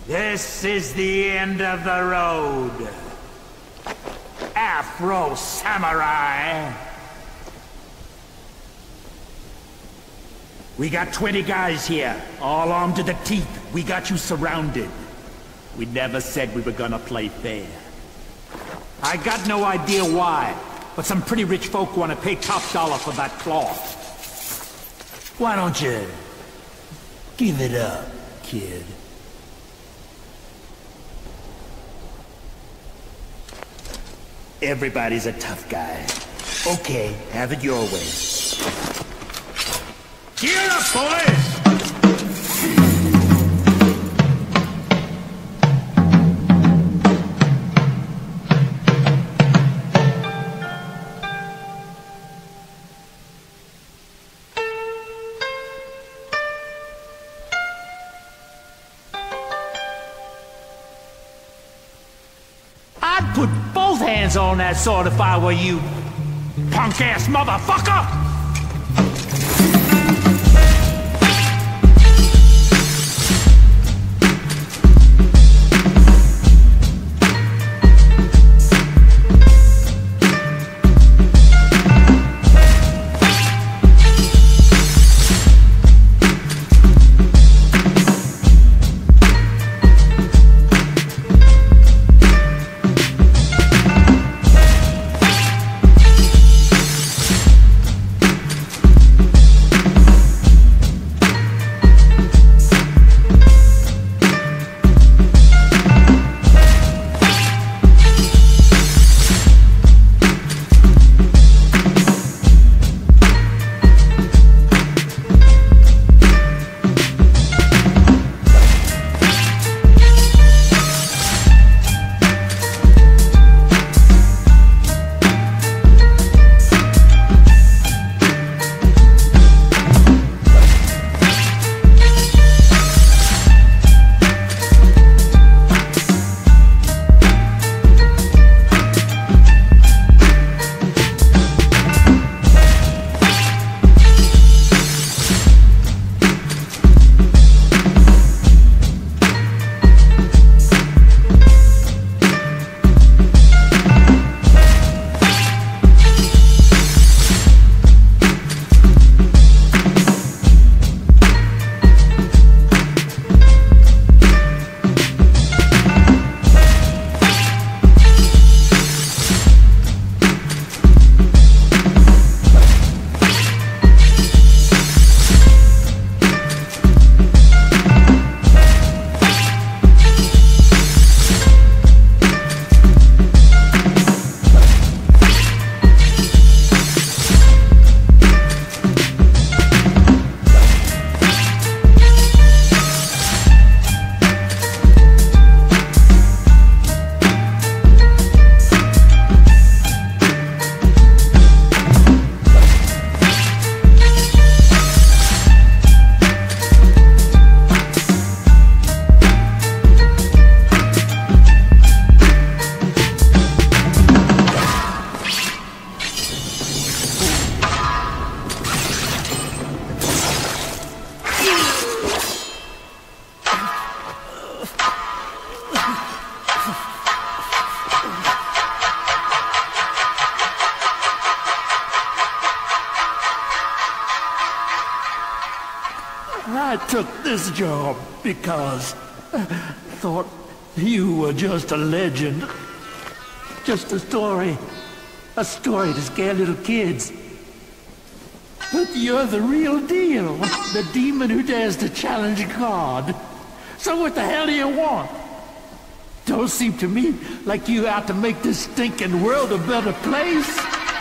This is the end of the road. Afro Samurai. We got 20 guys here, all armed to the teeth. We got you surrounded. We never said we were gonna play fair. I got no idea why, but some pretty rich folk want to pay top dollar for that cloth. Why don't you give it up, kid? Everybody's a tough guy. Okay, have it your way. Gear up, boys! I'd put both hands on that sword if I were you, punk-ass motherfucker! I took this job because I thought you were just a legend. Just a story to scare little kids. But you're the real deal, the demon who dares to challenge God. So what the hell do you want? Don't seem to me like you out to make this stinking world a better place.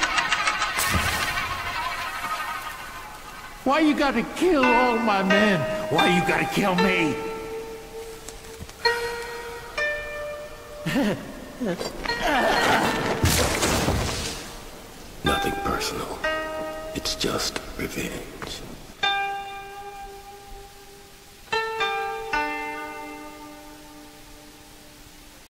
Why you gotta kill all my men? Why you gotta kill me? Nothing personal. It's just revenge.